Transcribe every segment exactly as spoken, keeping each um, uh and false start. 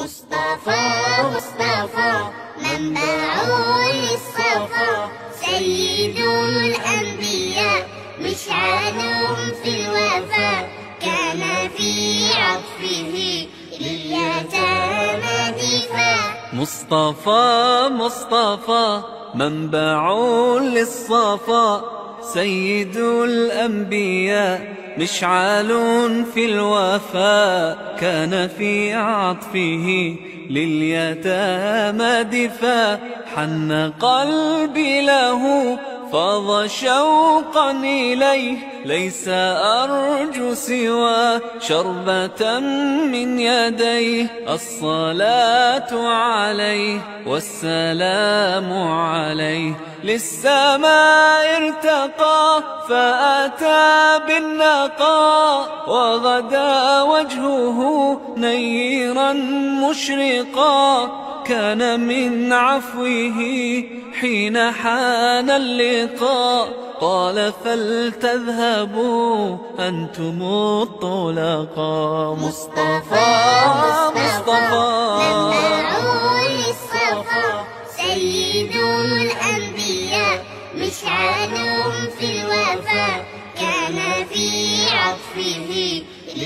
مصطفى مصطفى منبع للصفا، سيد الأنبياء مشعل في الوفا، كان في عطفه لليتامى دفاع. مصطفى مصطفى منبع للصفا، سيد الأنبياء مشعل في الوفا، كان في عطفه لليتامى دفاع. حن قلبي له فاض شوقا إليه، ليس أرجو سوى شربة من يديه. الصلاة عليه والسلام عليه، للسماء ارتقى فأتى بالنقاء، وغدا وجهه نيرا مشرقا. كان من عفوه حين حان اللقاء، قال فلتذهبوا أنتم الطلقاء. مصطفى مصطفى منبع للصفا، سيد الأنبياء مشعل في الوفا، كان في عطفه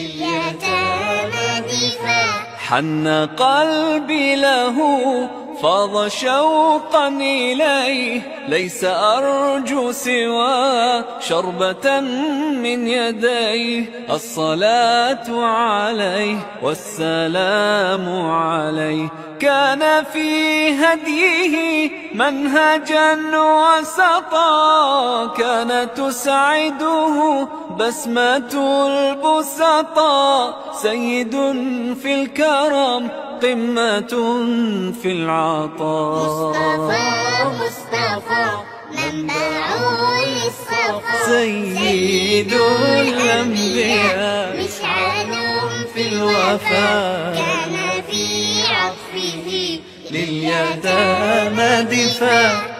لليتامى دفاع. حن قلبي له فاض شوقا إليه، ليس أرجو سوى شربة من يديه. الصلاة عليه والسلام عليه، كان في هديه منهجا وسطا، كان تسعده بسمة البسطاء. سيد في الكرم قمة في العطاء. مصطفى مصطفى منبع للصفا، سيد الأنبياء مشعل في الوفا، كان في عطفه لليتامى دفاع.